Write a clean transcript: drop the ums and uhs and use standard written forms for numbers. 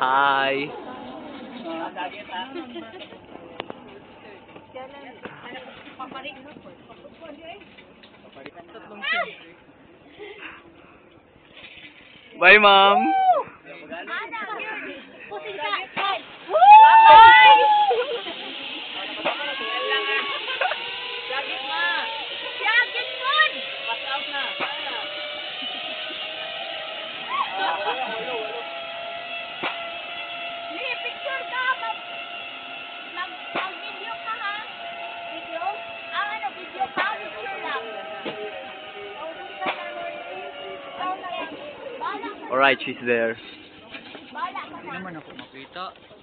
Hi. Bye, Mom. Picture ka, mag-video ka ha? Video? Video ka? Picture lang. Alright, she's there. Bala ka na. Hindi naman ako makita.